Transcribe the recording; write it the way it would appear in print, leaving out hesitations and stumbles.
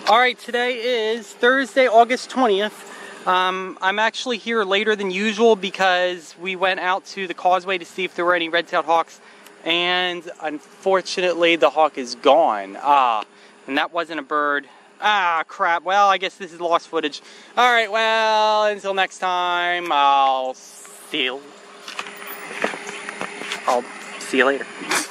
Alright, today is Thursday, August 20th. I'm actually here later than usual because we went out to the causeway to see if there were any red-tailed hawks, and unfortunately the hawk is gone. And that wasn't a bird. Crap. Well, I guess this is lost footage. Alright, well, until next time, I'll see you later.